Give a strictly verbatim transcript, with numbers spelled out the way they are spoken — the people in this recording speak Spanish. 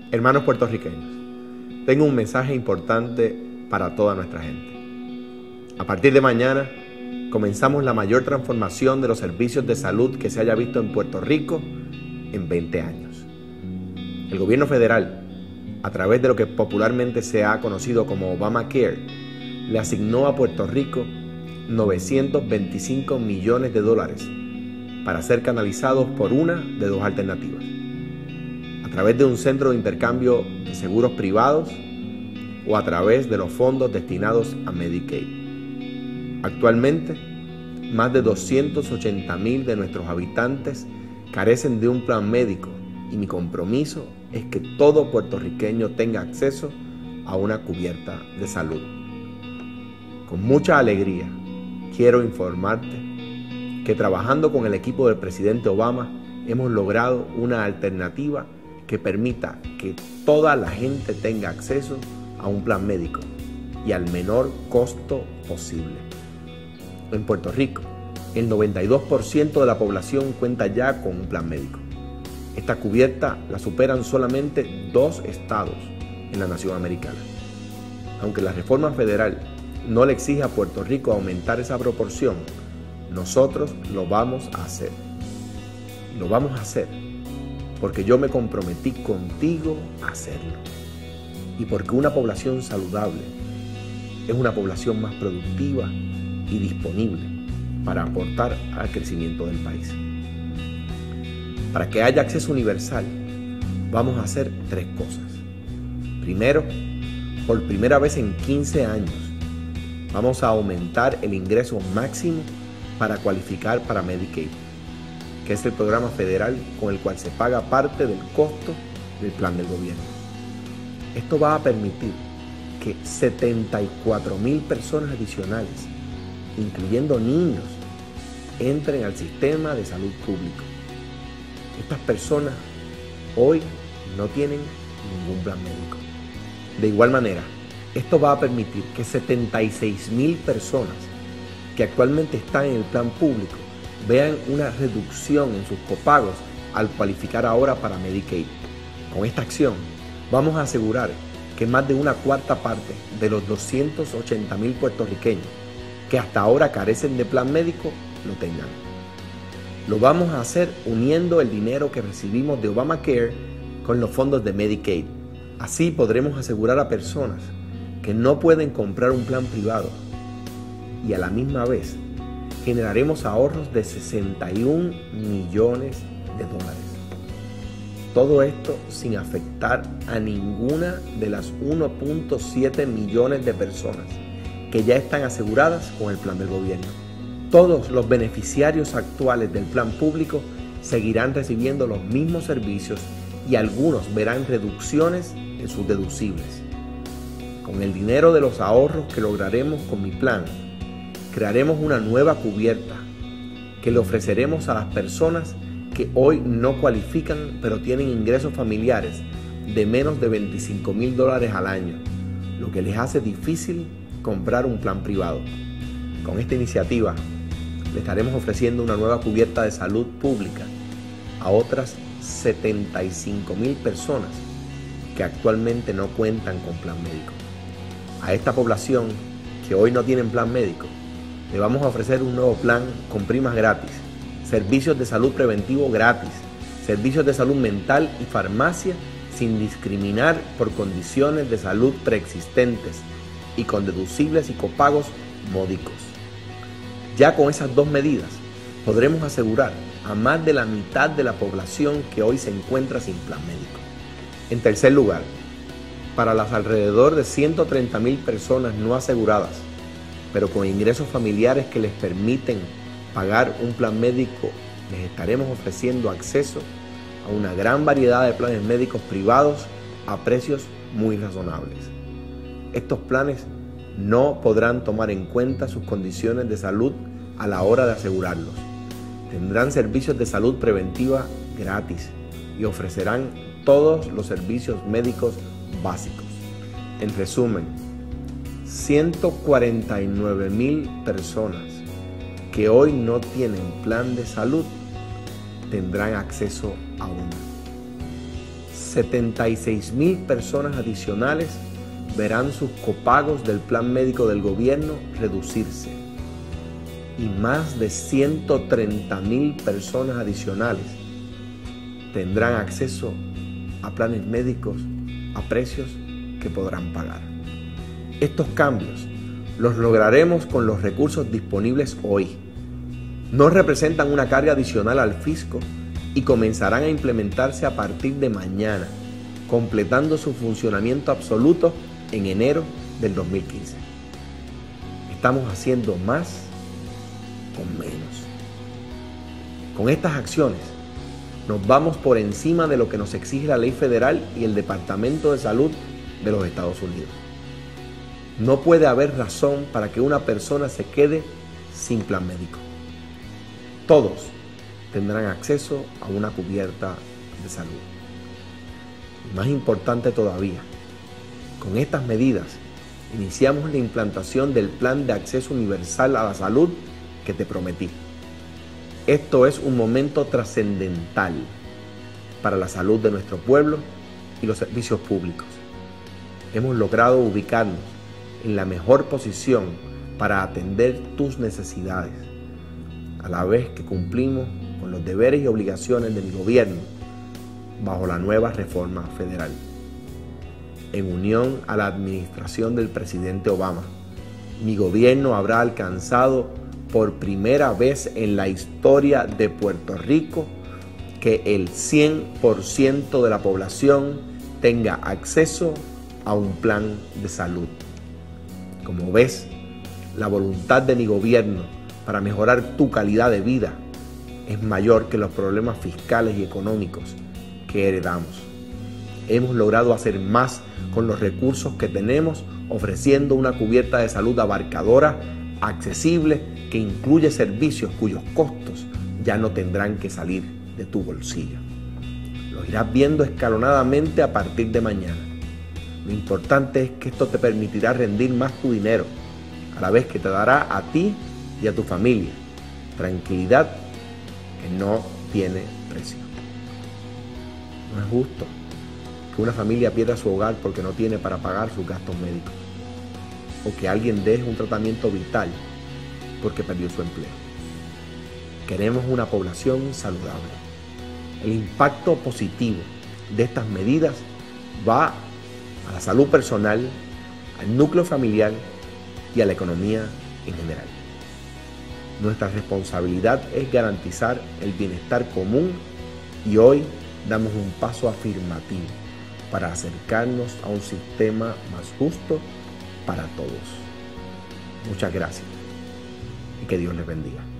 Hermanos puertorriqueños, tengo un mensaje importante para toda nuestra gente. A partir de mañana, comenzamos la mayor transformación de los servicios de salud que se haya visto en Puerto Rico en veinte años. El gobierno federal, a través de lo que popularmente se ha conocido como Obamacare, le asignó a Puerto Rico novecientos veinticinco millones de dólares para ser canalizados por una de dos alternativas: a través de un centro de intercambio de seguros privados o a través de los fondos destinados a Medicaid. Actualmente, más de doscientos ochenta mil de nuestros habitantes carecen de un plan médico y mi compromiso es que todo puertorriqueño tenga acceso a una cubierta de salud. Con mucha alegría, quiero informarte que trabajando con el equipo del presidente Obama hemos logrado una alternativa que permita que toda la gente tenga acceso a un plan médico y al menor costo posible. En Puerto Rico, el noventa y dos por ciento de la población cuenta ya con un plan médico. Esta cubierta la superan solamente dos estados en la nación americana. Aunque la reforma federal no le exige a Puerto Rico aumentar esa proporción, nosotros lo vamos a hacer. Lo vamos a hacer porque yo me comprometí contigo a hacerlo. Y porque una población saludable es una población más productiva y disponible para aportar al crecimiento del país. Para que haya acceso universal, vamos a hacer tres cosas. Primero, por primera vez en quince años, vamos a aumentar el ingreso máximo para cualificar para Medicaid, que es el programa federal con el cual se paga parte del costo del plan del gobierno. Esto va a permitir que setenta y cuatro mil personas adicionales, incluyendo niños, entren al sistema de salud público. Estas personas hoy no tienen ningún plan médico. De igual manera, esto va a permitir que setenta y seis mil personas que actualmente están en el plan público vean una reducción en sus copagos al cualificar ahora para Medicaid. Con esta acción, vamos a asegurar que más de una cuarta parte de los doscientos ochenta mil puertorriqueños que hasta ahora carecen de plan médico lo tengan. Lo vamos a hacer uniendo el dinero que recibimos de Obamacare con los fondos de Medicaid. Así podremos asegurar a personas que no pueden comprar un plan privado y a la misma vez generaremos ahorros de sesenta y un millones de dólares. Todo esto sin afectar a ninguna de las uno punto siete millones de personas que ya están aseguradas con el plan del gobierno. Todos los beneficiarios actuales del plan público seguirán recibiendo los mismos servicios y algunos verán reducciones en sus deducibles. Con el dinero de los ahorros que lograremos con mi plan, crearemos una nueva cubierta que le ofreceremos a las personas que hoy no cualifican pero tienen ingresos familiares de menos de veinticinco mil dólares al año, lo que les hace difícil comprar un plan privado. Con esta iniciativa le estaremos ofreciendo una nueva cubierta de salud pública a otras setenta y cinco mil personas que actualmente no cuentan con plan médico. A esta población que hoy no tienen plan médico, le vamos a ofrecer un nuevo plan con primas gratis, servicios de salud preventivo gratis, servicios de salud mental y farmacia sin discriminar por condiciones de salud preexistentes y con deducibles y copagos módicos. Ya con esas dos medidas podremos asegurar a más de la mitad de la población que hoy se encuentra sin plan médico. En tercer lugar, para las alrededor de ciento treinta mil personas no aseguradas, pero con ingresos familiares que les permiten pagar un plan médico, les estaremos ofreciendo acceso a una gran variedad de planes médicos privados a precios muy razonables. Estos planes no podrán tomar en cuenta sus condiciones de salud a la hora de asegurarlos. Tendrán servicios de salud preventiva gratis y ofrecerán todos los servicios médicos básicos. En resumen, ciento cuarenta y nueve mil personas que hoy no tienen plan de salud tendrán acceso a uno. setenta y seis mil personas adicionales verán sus copagos del plan médico del gobierno reducirse y más de ciento treinta mil personas adicionales tendrán acceso a planes médicos a precios que podrán pagar. Estos cambios los lograremos con los recursos disponibles hoy. No representan una carga adicional al fisco y comenzarán a implementarse a partir de mañana, completando su funcionamiento absoluto en enero del dos mil quince. Estamos haciendo más con menos. Con estas acciones, nos vamos por encima de lo que nos exige la ley federal y el Departamento de Salud de los Estados Unidos. No puede haber razón para que una persona se quede sin plan médico. Todos tendrán acceso a una cubierta de salud. Y más importante todavía, con estas medidas iniciamos la implantación del Plan de Acceso Universal a la Salud que te prometí. Esto es un momento trascendental para la salud de nuestro pueblo y los servicios públicos. Hemos logrado ubicarnos en la mejor posición para atender tus necesidades, a la vez que cumplimos con los deberes y obligaciones de mi gobierno bajo la nueva reforma federal. En unión a la administración del presidente Obama, mi gobierno habrá alcanzado por primera vez en la historia de Puerto Rico que el cien por ciento de la población tenga acceso a un plan de salud. Como ves, la voluntad de mi gobierno para mejorar tu calidad de vida es mayor que los problemas fiscales y económicos que heredamos. Hemos logrado hacer más con los recursos que tenemos, ofreciendo una cubierta de salud abarcadora, accesible, que incluye servicios cuyos costos ya no tendrán que salir de tu bolsillo. Lo irás viendo escalonadamente a partir de mañana. Lo importante es que esto te permitirá rendir más tu dinero, a la vez que te dará a ti y a tu familia tranquilidad que no tiene precio. No es justo que una familia pierda su hogar porque no tiene para pagar sus gastos médicos, o que alguien deje un tratamiento vital porque perdió su empleo. Queremos una población saludable. El impacto positivo de estas medidas va a la salud personal, al núcleo familiar y a la economía en general. Nuestra responsabilidad es garantizar el bienestar común y hoy damos un paso afirmativo para acercarnos a un sistema más justo para todos. Muchas gracias y que Dios les bendiga.